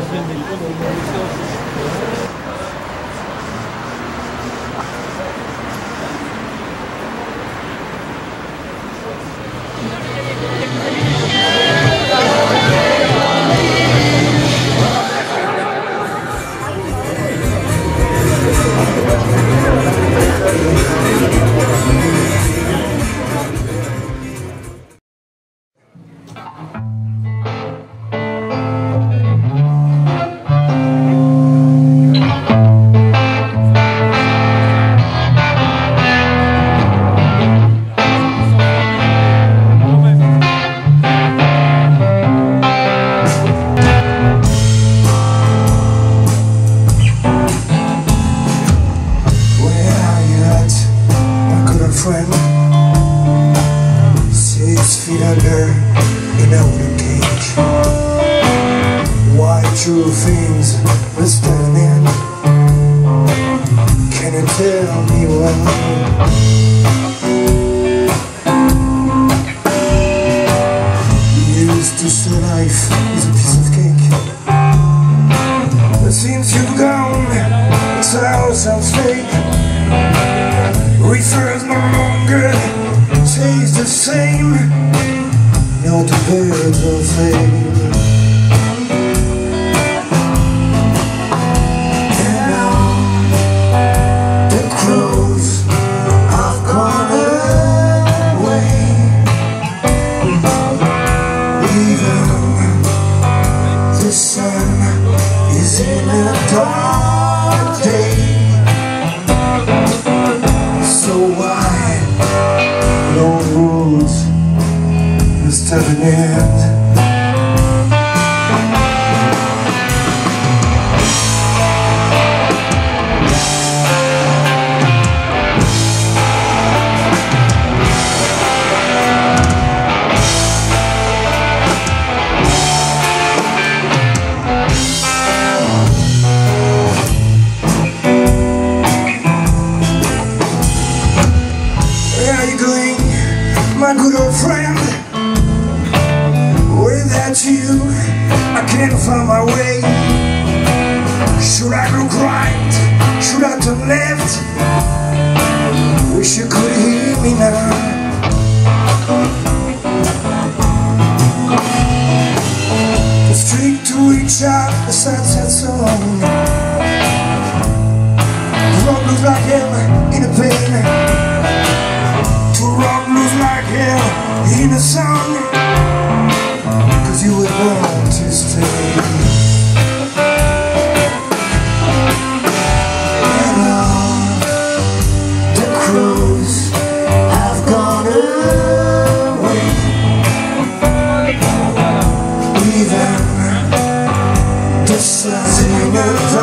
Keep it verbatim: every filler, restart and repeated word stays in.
True things we're standing. Can you tell me why? You used to say life is a piece of cake, but since you've gone, it's all sounds fake. Refers no longer taste the same. Now the birds will fade. To the end. Where are you going, my good old friend? Without you, I can't find my way. Should I look right? Should I turn left? Wish you could hear me now. The street to reach out, the sunset song. The road looks like hell in a pain. To rock looks like hell in a song. You were born to stay. And all the crows have gone away. Even the sun's in the